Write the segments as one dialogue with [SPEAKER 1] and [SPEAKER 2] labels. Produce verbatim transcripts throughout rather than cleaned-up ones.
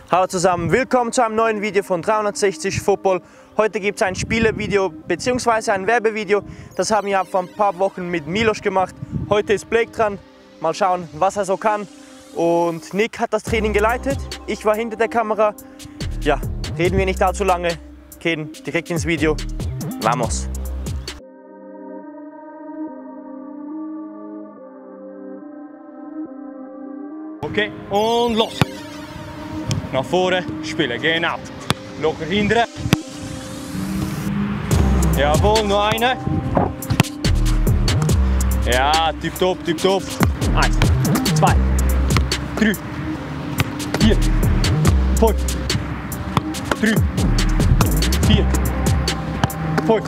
[SPEAKER 1] Hallo zusammen, willkommen zu einem neuen Video von dreihundertsechzig Football. Heute gibt es ein Spielervideo bzw. ein Werbevideo. Das haben wir vor ein paar Wochen mit Milos gemacht. Heute ist Blake dran. Mal schauen, was er so kann. Und Nick hat das Training geleitet. Ich war hinter der Kamera. Ja, reden wir nicht allzu lange. Gehen direkt ins Video. Vamos!
[SPEAKER 2] Okay, und los! Nach vorne spielen, genau. Locker hindern. Jawohl, noch eine. Ja, tipptopp, tipptopp. Eins, zwei, drei, vier, fünf, drei, vier, fünf,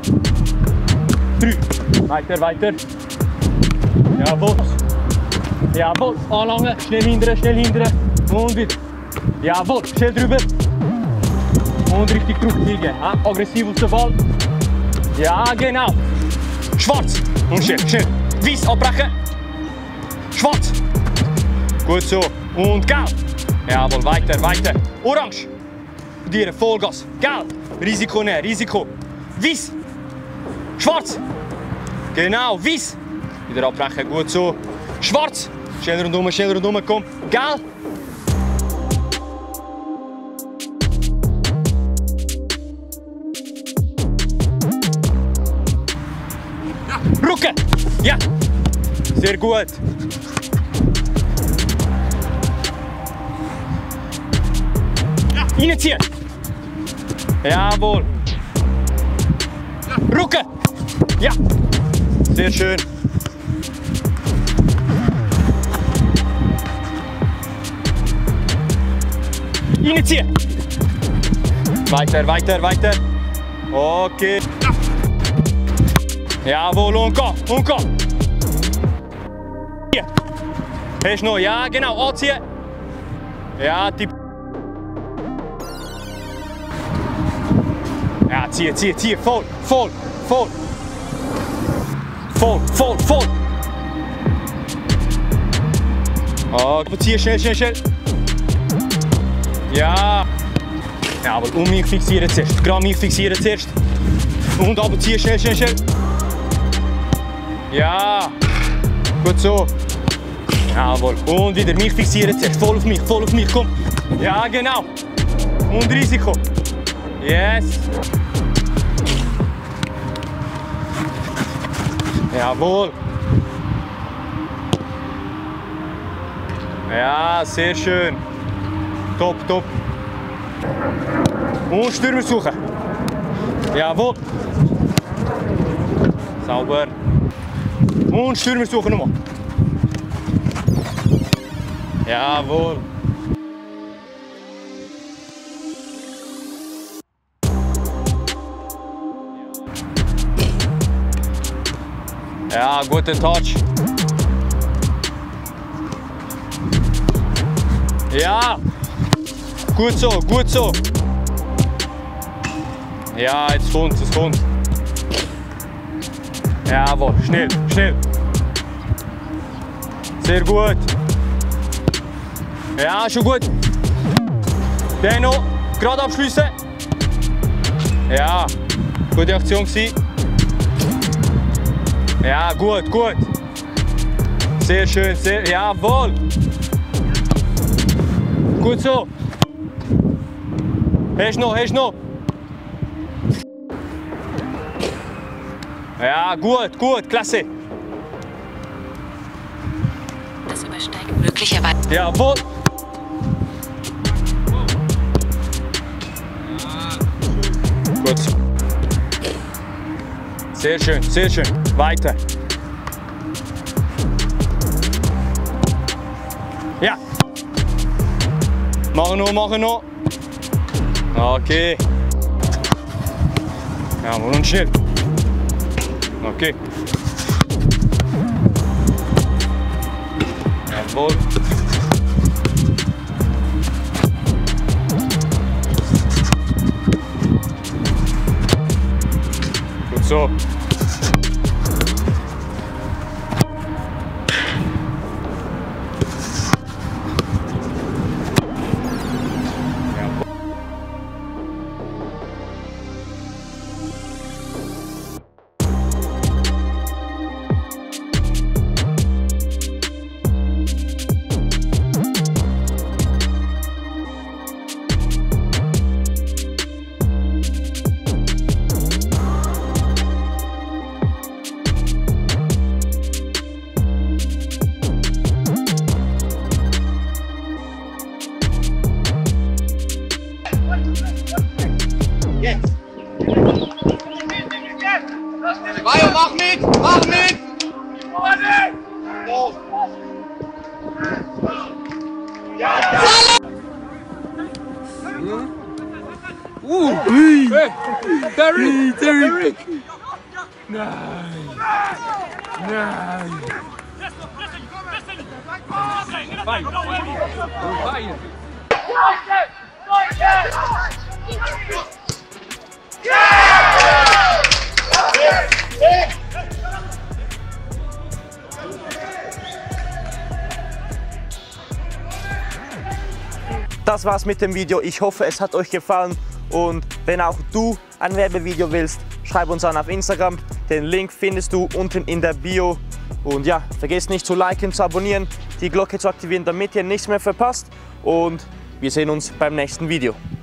[SPEAKER 2] drei. Weiter, weiter. Jawohl. Jawohl, anlangen, schnell hindern, schnell hindern. Und wieder. Jawohl, schnell drüber. Und richtig Druck kriegen. Ja, aggressiv auf den Ball. Ja, genau. Schwarz. Und schnell, schnell. Weiß abbrechen. Schwarz. Gut so. Und gelb. Jawohl, weiter, weiter. Orange. Dir Vollgas. Gelb. Risiko nehmen, Risiko. Weiß. Schwarz. Genau, weiß. Wieder abbrechen, gut so. Schwarz. Schneller rundum, schneller rundum, komm. Gelb. Rücken! Ja! Sehr gut! Ja. Reinziehen! Jawohl! Ja. Rücken! Ja! Sehr schön! Reinziehen! Weiter, weiter, weiter! Okay! Ja. Jawohl, und komm, und komm. Hier. Hast du noch? Ja, genau, anziehen. Ja, tipp. Ja, zieh, zieh, zieh, voll, voll, voll. Voll, voll, voll. Oh, zieh, schnell, schnell, schnell. Ja. Jawohl, und mich fixieren zuerst. Gerade mich fixieren zuerst. Und aber zieh, schnell, schnell, schnell. Ja, gut so. Jawohl. Und wieder mich fixieren zuerst. Voll auf mich, voll auf mich, komm. Ja, genau. Und Risiko. Yes. Jawohl. Ja, sehr schön. Top, top. Und Stürmer suchen. Jawohl. Sauber. Und Stürmer suchen nochmal. Jawohl. Ja, guter Touch. Ja. Gut so, gut so. Ja, jetzt kommt, es kommt. Jawohl, schnell, schnell. Sehr gut. Ja, schon gut. Den noch, gerade abschliessen. Ja, gute Aktion gewesen. Ja, gut, gut. Sehr schön, sehr, jawohl. Gut so. Hast du noch, hast du noch. Ja, gut, gut, klasse.
[SPEAKER 3] Das übersteigt möglicherweise.
[SPEAKER 2] Jawohl. Gut. Sehr schön, sehr schön. Weiter. Ja. Machen noch, machen noch. Okay. Jawohl, und schnell. Okay. Jawohl. Gut so.
[SPEAKER 4] Jetzt! Mario, mach mit! Mach mit! So.
[SPEAKER 2] Uh, hey, Derrick, Derrick. Nein. Nein. Vai, vai.
[SPEAKER 1] Das war's mit dem Video. Ich hoffe, es hat euch gefallen. Und wenn auch du ein Werbevideo willst, schreib uns an auf Instagram. Den Link findest du unten in der Bio. Und ja, vergesst nicht zu liken, zu abonnieren, die Glocke zu aktivieren, damit ihr nichts mehr verpasst. Und wir sehen uns beim nächsten Video.